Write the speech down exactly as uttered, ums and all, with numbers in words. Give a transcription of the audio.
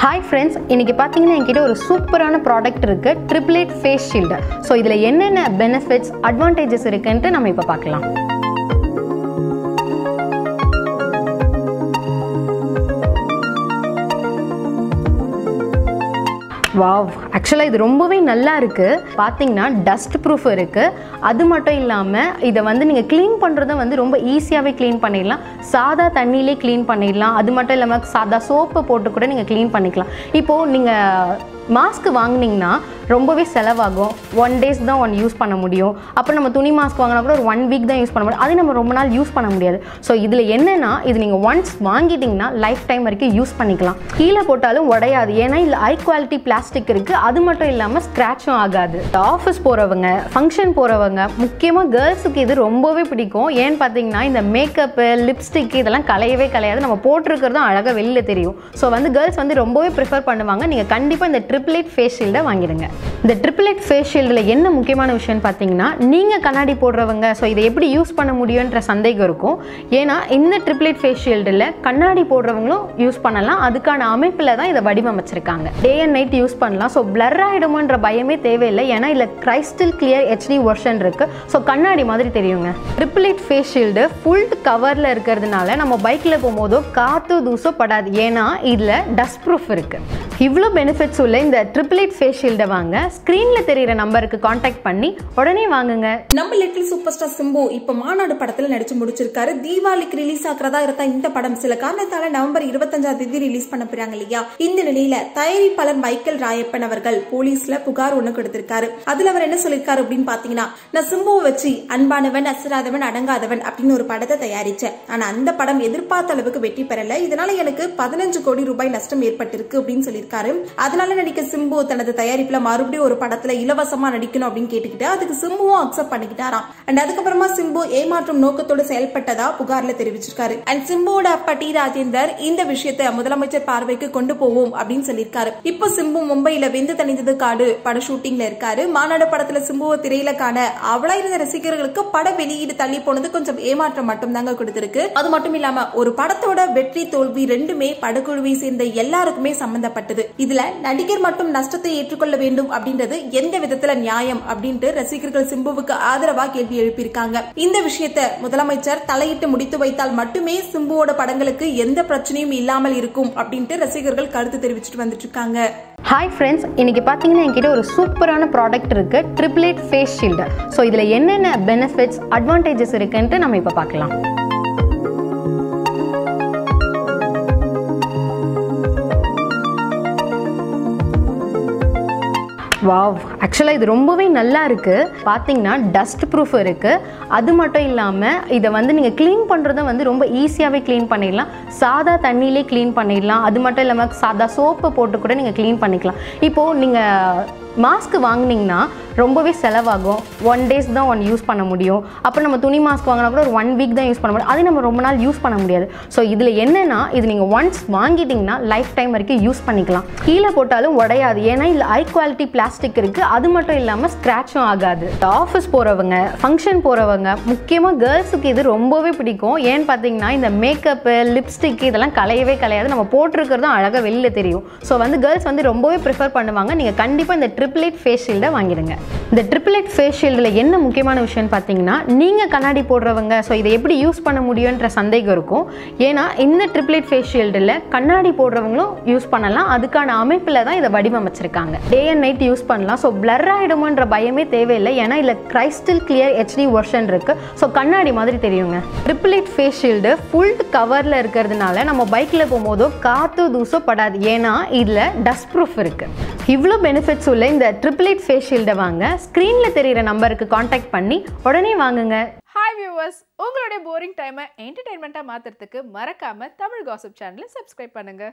Hi friends, இன்னைக்கு பாத்தீங்கன்னா என்கிட்ட ஒரு சூப்பரான ப்ராடக்ட் இருக்கு ட்ரிப்ளேட் ஃபேஸ் ஷீல்ட். சோ இதுல என்னென்ன பெனிஃபிட்ஸ் அட்வான்டேஜஸ் இருக்குன்னு நம்ம இப்ப பார்க்கலாம். வாவ், ஆக்சுவலாக இது ரொம்பவே நல்லா இருக்குது. பார்த்தீங்கன்னா டஸ்ட் ப்ரூஃப் இருக்குது. அது மட்டும் இல்லாமல் இதை வந்து நீங்கள் க்ளீன் பண்ணுறதை வந்து ரொம்ப ஈஸியாகவே க்ளீன் பண்ணிடலாம். சாதா தண்ணியிலே க்ளீன் பண்ணிடலாம். அது மட்டும் இல்லாமல் சாதா சோப்பை போட்டு கூட நீங்கள் க்ளீன் பண்ணிக்கலாம். இப்போது நீங்கள் மாஸ்க் வாங்கினீங்கன்னா ரொம்பவே செலவாகும். ஒன் டேஸ் தான் ஒன் யூஸ் பண்ண முடியும். அப்புறம் நம்ம துணி மாஸ்க் வாங்கினா கூட ஒரு ஒன் வீக் தான் யூஸ் பண்ண முடியும். அது நம்ம ரொம்ப நாள் யூஸ் பண்ண முடியாது. ஸோ இதில் என்னென்னா, இது நீங்கள் ஒன்ஸ் வாங்கிட்டிங்கன்னா லைஃப் டைம் வரைக்கும் யூஸ் பண்ணிக்கலாம். கீழே போட்டாலும் உடையாது. ஏன்னா இதில் ஹை குவாலிட்டி பிளாஸ்டிக் இருக்குது. அது மட்டும் இல்லாமல் ஸ்க்ராட்சும் ஆகாது. ஆஃபீஸ் போகிறவங்க, ஃபங்க்ஷன் போகிறவங்க, முக்கியமாக கேர்ள்ஸுக்கு இது ரொம்பவே பிடிக்கும். ஏன்னு பார்த்தீங்கன்னா இந்த மேக்கப்பு, லிப்ஸ்டிக் இதெல்லாம் கலையவே கலையாது. நம்ம போட்டிருக்கிறதும் அழகாக வெளியில் தெரியும். ஸோ வந்து கேர்ள்ஸ் வந்து ரொம்பவே ப்ரிஃபர் பண்ணுவாங்க. நீங்கள் கண்டிப்பாக இந்த ட்ரிப்ளேட் ஃபேஸ் ஷீல்டை வாங்கிடுங்க. இந்த ட்ரிப்ளேட் ஃபேஸ் ஷீல்டில் என்ன முக்கியமான விஷயம்னு பார்த்தீங்கன்னா, நீங்கள் கண்ணாடி போடுறவங்க ஸோ இதை எப்படி யூஸ் பண்ண முடியுன்ற சந்தேகம் இருக்கும். ஏன்னா இந்த ட்ரிப்ளேட் ஃபேஸ் ஷீல்டில் கண்ணாடி போடுறவங்களும் யூஸ் பண்ணலாம். அதுக்கான அமைப்பில் தான் இதை வடிவமைச்சிருக்காங்க. டே அண்ட் நைட் யூஸ் பண்ணலாம். ஸோ பிளர் ஆகிடுமோன்ற பயமே தேவையில்லை. ஏன்னா இல்லை கிரைஸ்டல் கிளியர் ஹெச்டி வெர்ஷன் இருக்குது. ஸோ கண்ணாடி மாதிரி தெரியுங்க. ட்ரிப்ளேட் ஃபேஸ் ஷீல்டு ஃபுல் கவரில் இருக்கிறதுனால நம்ம பைக்கில் போகும்போதோ காற்று தூசோ படாது. ஏன்னா இதில் டஸ்ட் ப்ரூஃப் இருக்குது. இவ்வளோ பெனிஃபிட்ஸ் உள்ள இந்த ட்ரிப்ளேட் ஃபேஸ் ஷீல்டை வாங்க ஸ்க்ரீன்ல தெரியுற நம்பருக்கு காண்டாக்ட் பண்ணி உடனே வாங்குங்க. நம்ம லிட்டில் சூப்பர் ஸ்டார் சிம்பு இப்ப மாநாடு படத்துல நடிச்சு முடிச்சிருக்காரு. தீபாவளிக்கு ரிலீஸ் ஆகிறதா இருந்தா இந்த படம் சில காரணத்தால நவம்பர் இருபத்தஞ்சாம் தேதி ரிலீஸ் பண்ண போறாங்க இல்லையா. இந்த நிலையில தயாரிப்பாளர் மைக்கேல் ராயப்பன் அவர்கள் போலீஸ்ல புகார் ஒண்ணு கொடுத்திருக்காரு. அதுல அவர் என்ன சொல்லிருக்காரு அப்படின்னு பாத்தீங்கன்னா, நான் சிம்புவை வச்சு அன்பானவன், அசராதவன், அடங்காதவன் அப்படின்னு ஒரு படத்தை தயாரிச்சேன். ஆனா அந்த படம் எதிர்பார்த்த அளவுக்கு வெற்றி பெறல. இதனால எனக்கு பதினஞ்சு கோடி ரூபாய் நஷ்டம் ஏற்பட்டிருக்கு அப்படின்னு சொல்லியிருக்காரு. அதனால நடிக்க சிம்பு தனது தயாரிப்புல மறுபடியும் ஒரு படத்துல இலவசமா நடிக்கணும் அப்படின்னு கேட்டுக்கிட்டு அதுக்கு சிம்புவும் அக்செப்ட் பண்ணிக்கிட்டாராம். அண்ட் அதுக்கப்புறமா சிம்பு ஏமாற்றும் நோக்கத்தோடு செயல்பட்டதா புகார்ல தெரிவிச்சிருக்காரு. அண்ட் சிம்புவோட அப்பா டி ராஜேந்தர் இந்த விஷயத்தை முதலமைச்சர் பார்வைக்கு கொண்டு போவோம் அப்படின்னு சொல்லியிருக்காரு. இப்போ சிம்பு மும்பையில வெந்து தணிந்தது காடு பட ஷூட்டிங்ல இருக்காரு. மாநாடு படத்துல சிம்புவை திரையில காண அவளா இருந்த ரசிகர்களுக்கு பட வெளியீடு தள்ளி போனது கொஞ்சம் ஏமாற்றம் மட்டும் தாங்க கொடுத்திருக்கு. அது மட்டும் இல்லாம ஒரு படத்தோட வெற்றி தோல்வி ரெண்டுமே படக்குழுவை சேர்ந்த எல்லாருக்குமே சம்பந்தப்பட்டது. இதுல நடிகர் மட்டும் நஷ்டத்தை ஏற்றுக்கொள்ள வேண்டும் அப்படின்றது எந்த விதத்துல நியாயம் அப்படின்ட்டு ரசிகர்கள் சிம்புவுக்கு ஆதரவா கேள்வி எழுப்பியிருக்காங்க. இந்த விஷயத்தை முதலமைச்சர் தலையிட்டு முடித்து வைத்தால் மட்டுமே சிம்புவோட படங்களுக்கு எந்த பிரச்சனையும் இல்லாமல் இருக்கும் அப்படின்ட்டு ரசிகர்கள் கருத்து தெரிவிச்சுட்டு வந்துட்டு இருக்காங்க. ஹாய் ஃப்ரெண்ட்ஸ், இன்னைக்கு பார்த்தீங்கன்னா என்கிட்ட ஒரு சூப்பரான ப்ராடக்ட் இருக்கு ட்ரிப்ளேட் ஃபேஸ் ஷீல்டு. ஸோ இதில் என்னென்ன பெனிஃபிட்ஸ் அட்வான்டேஜஸ் இருக்குன்ட்டு நம்ம இப்போ பார்க்கலாம். வாவ், ஆக்சுவலாக இது ரொம்பவே நல்லா இருக்குது. பார்த்தீங்கன்னா டஸ்ட் ப்ரூஃப் இருக்குது. அது மட்டும் இல்லாமல் இதை வந்து நீங்கள் க்ளீன் பண்ணுறதை வந்து ரொம்ப ஈஸியாகவே க்ளீன் பண்ணிடலாம். சாதா தண்ணியிலே க்ளீன் பண்ணிடலாம். அது மட்டும் இல்லாமல் சாதா சோப்பை போட்டு கூட நீங்கள் க்ளீன் பண்ணிக்கலாம். இப்போது நீங்கள் மாஸ்க் வாங்கினீங்கன்னா ரொம்பவே செலவாகும். ஒன் டேஸ் தான் ஒன் யூஸ் பண்ண முடியும். அப்புறம் நம்ம துணி மாஸ்க் வாங்கினா கூட ஒரு ஒன் வீக் தான் யூஸ் பண்ண முடியும். அது நம்ம ரொம்ப நாள் யூஸ் பண்ண முடியாது. ஸோ இதில் என்னென்னா, இது நீங்கள் ஒன்ஸ் வாங்கிட்டிங்கன்னா லைஃப் டைம் வரைக்கும் யூஸ் பண்ணிக்கலாம். கீழே போட்டாலும் உடையாது. ஏன்னா இதில் ஹை குவாலிட்டி பிளாஸ்டிக் இருக்குது. அது மட்டும் இல்லாமல் ஸ்க்ராட்சும் ஆகாது. ஆஃபீஸ் போகிறவங்க, ஃபங்க்ஷன் போகிறவங்க, முக்கியமாக கேர்ள்ஸுக்கு இது ரொம்பவே பிடிக்கும். ஏன்னு பார்த்தீங்கன்னா இந்த மேக்கப்பு, லிப்ஸ்டிக் இதெல்லாம் கலையவே கலையாது. நம்ம போட்டிருக்கிறதும் அழகாக வெளியில் தெரியும். ஸோ வந்து கேர்ள்ஸ் வந்து ரொம்பவே ப்ரிஃபர் பண்ணுவாங்க. நீங்கள் கண்டிப்பாக இந்த ட்ரிப்ளேட் ஃபேஸ் ஷீல்டை வாங்கிடுங்க. இந்த ட்ரிப்ளேட் ஃபேஸ் ஷீல்டில் என்ன முக்கியமான விஷயம்னு பார்த்தீங்கன்னா, நீங்கள் கண்ணாடி போடுறவங்க ஸோ இதை எப்படி யூஸ் பண்ண முடியுன்ற சந்தேகம் இருக்கும். ஏன்னா இந்த ட்ரிப்ளேட் ஃபேஸ் ஷீல்டில் கண்ணாடி போடுறவங்களும் யூஸ் பண்ணலாம். அதுக்கான அமைப்பில் தான் இதை வடிவமைச்சிருக்காங்க. டே அண்ட் நைட் யூஸ் பண்ணலாம். ஸோ பிளர் ஆகிடுமோன்ற பயமே தேவையில்லை. ஏன்னா இல்லை கிரைஸ்டல் கிளியர் ஹெச்டி வெர்ஷன் இருக்குது. ஸோ கண்ணாடி மாதிரி தெரியுங்க. ட்ரிப்ளேட் ஃபேஸ் ஷீல்டு ஃபுல் கவரில் இருக்கிறதுனால நம்ம பைக்கில் போகும்போதோ காற்று தூசோ படாது. ஏன்னா இதில் டஸ்ட் ப்ரூஃப் இருக்குது. இவ்வளோ பெனிஃபிட்ஸ் உள்ள இந்த ட்ரிப்ளேட் ஃபேஸ் ஷீல்டை வாங்க ஸ்க்ரீன்ல தெரியுற நம்பருக்கு காண்டாக்ட் பண்ணி உடனே வாங்குங்க. ஹாய் வியூவர்ஸ், உங்களுடைய போரிங் டைமை என்டர்டைன்மெண்ட்டாக மாற்றுறதுக்கு மறக்காமல் தமிழ் காசிப் சேனலை சப்ஸ்கிரைப் பண்ணுங்கள்.